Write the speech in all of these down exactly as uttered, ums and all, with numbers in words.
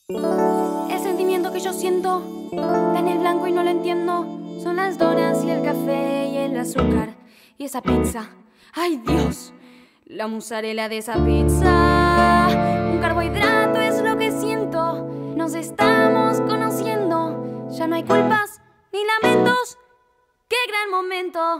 El sentimiento que yo siento está en el blanco y no lo entiendo. Son las donas y el café y el azúcar y esa pizza. ¡Ay, Dios! La mozzarella de esa pizza. Un carbohidrato es lo que siento. Nos estamos conociendo. Ya no hay culpas ni lamentos. ¡Qué gran momento!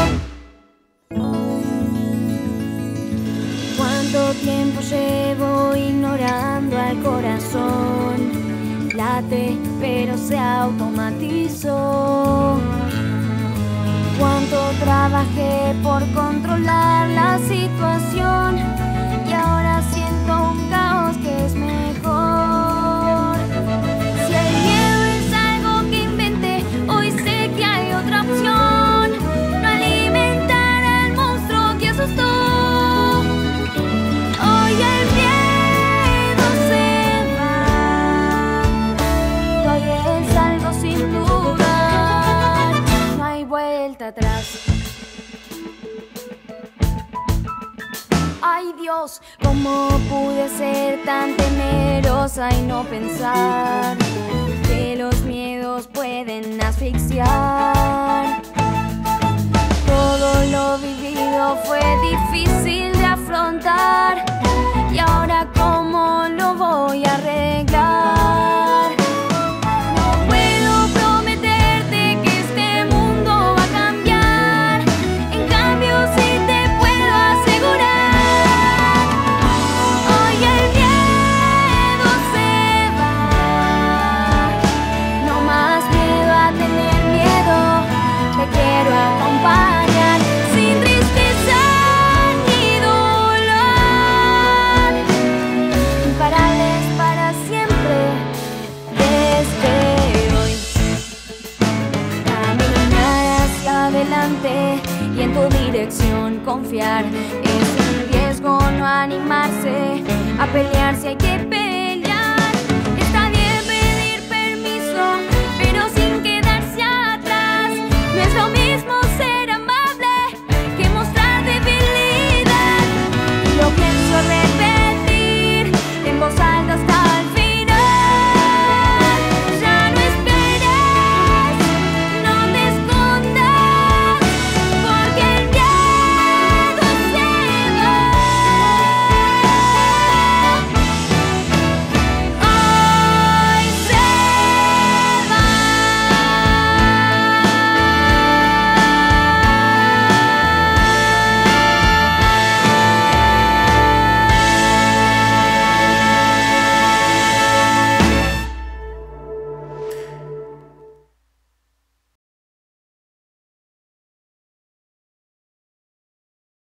¿Cuánto tiempo llevo ignorando al corazón? Late, pero se automatizó. Cuánto trabajé por controlar la situación y ahora siento un caos que es mejor. Si el miedo es algo que inventé, hoy sé que hay otra opción. No alimentar al monstruo que asustó. Hoy el miedo se va, hoy es algo sin dudar. No hay vuelta atrás. Ay, Dios, ¿cómo pude ser tan temerosa y no pensar que los miedos pueden asfixiar? Todo lo vivido fue difícil de afrontar y ahora ¿cómo lo voy a arreglar? No puedo prometerte que este mundo va a cambiar, en cambio sí te puedo asegurar. Hoy el miedo se va, no más miedo a tener miedo, te quiero acompañar sin tristeza ni dolor, imparables para siempre desde hoy. Caminar hacia adelante y en tu dirección confiar. Es un riesgo no animarse a pelear si hay que pelear.